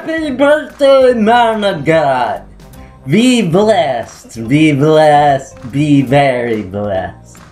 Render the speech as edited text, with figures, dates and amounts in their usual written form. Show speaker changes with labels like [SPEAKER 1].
[SPEAKER 1] Happy birthday, man of God! Be blessed, be blessed, be very blessed.